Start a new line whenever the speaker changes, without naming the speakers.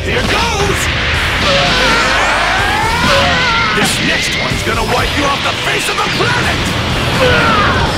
Here goes! This next one's gonna wipe you off the face of the planet!